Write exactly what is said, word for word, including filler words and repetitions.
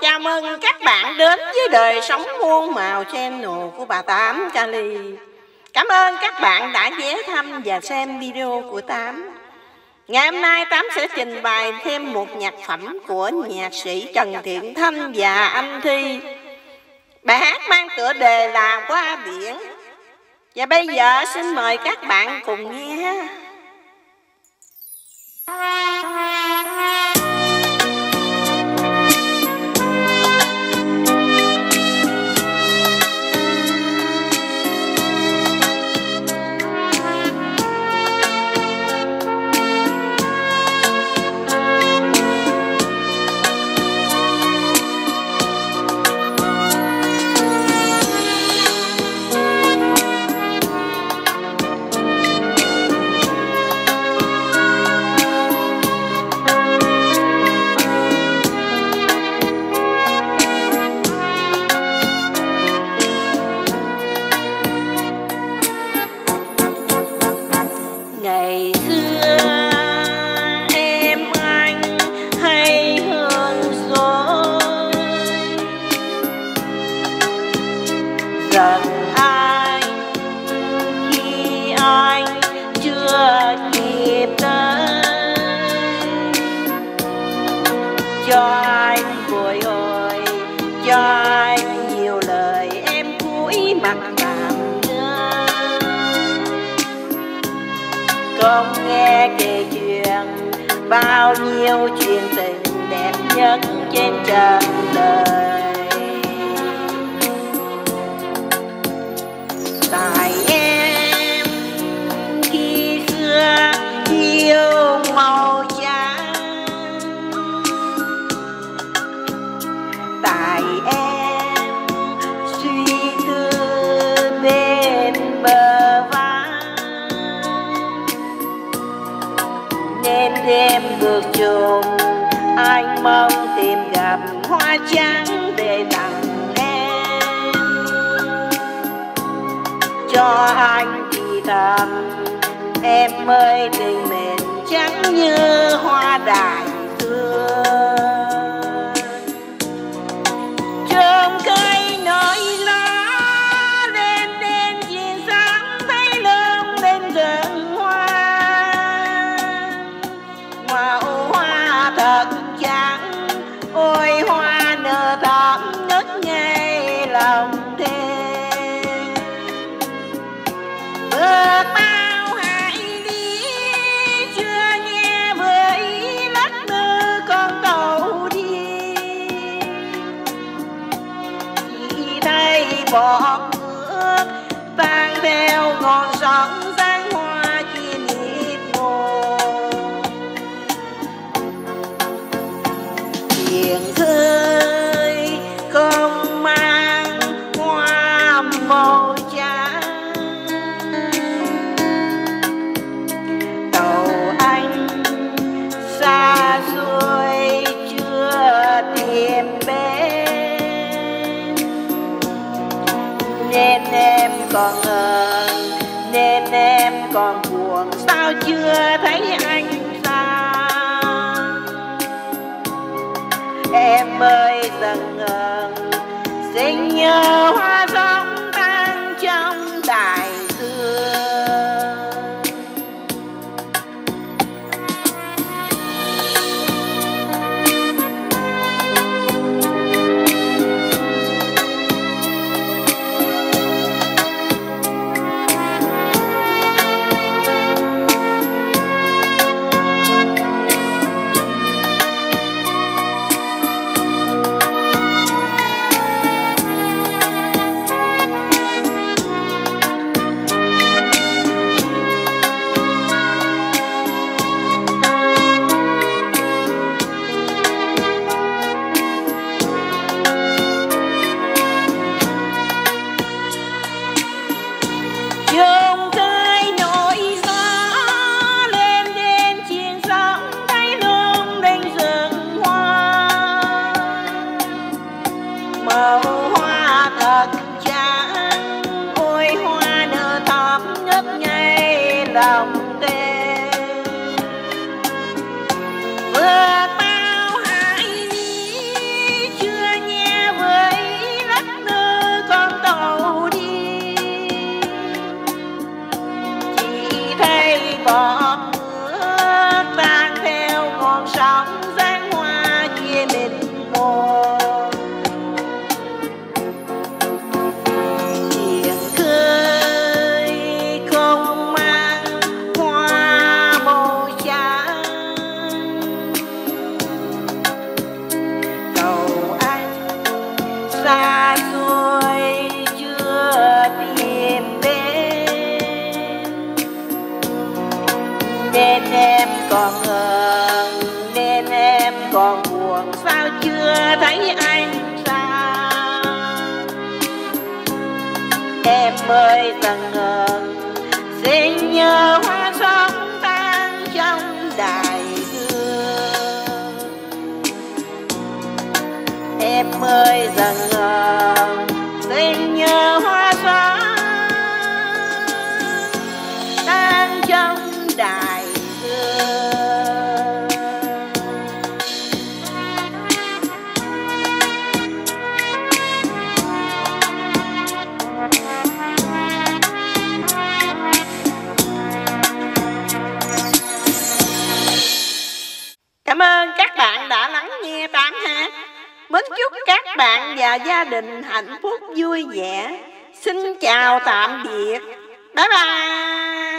chào mừng các bạn đến với Đời Sống Muôn Màu channel của bà Tám Kali. Cảm ơn các bạn đã ghé thăm và xem video của Tám. Ngày hôm nay Tám sẽ trình bày thêm một nhạc phẩm của nhạc sĩ Trần Thiện Thanh và anh Thi. Bài hát mang tựa đề là Qua Biển. Và bây giờ xin mời các bạn cùng nghe. Ngày xưa em anh hay hơn rồi, giận anh khi anh chưa kịp tới, cho anh bồi hồi, cho anh nhiều lời em cúi mặt tạm ngơ. Không nghe kể chuyện bao nhiêu chuyện tình đẹp nhất trên trần đời. Tại em khi xưa yêu màu trắng, tại em suy tư bên bờ vai, nên đêm ngược trùng anh mong tìm gặp hoa trắng để tặng em, cho anh thì thầm em ơi tình mình trắng như hoa đại dương. Trông cây nỗi lá lên đêm chiều sáng thấy lương lên rừng hoa, màu hoa thật trắng, ôi hoa nở thắm ngất ngây lòng thêm. Bước bao hải lý chưa nghe với lắc lư con tàu đi, chỉ thấy bọt nước tan theo ngọn sóng dáng hoa kia nhịp ngồn. Biển khơi không mang hoa màu trắng, tàu anh xa xôi chưa tìm bên, nên em còn ngờ, nên em còn buồn sao chưa thấy anh sao. Em ơi dần ngần xin nhớ hoa giống tan trong đại dương. Chung cái nỗi gió lên đêm chiều sóng thấy lung linh rừng hoa, màu hoa thật trắng, ôi hoa nở thắm ngất ngây lòng tên. Vượt bao hải lý chưa Em ơi tầng ngần xin nhớ hoa sống tan trong đài hương. Em ơi dần ngần xin nhớ hoa sống tan trong đài hương. Cảm ơn các bạn đã lắng nghe Tám hát. Mến chúc các bạn và gia đình hạnh phúc vui vẻ. Xin chào tạm biệt. Bye bye.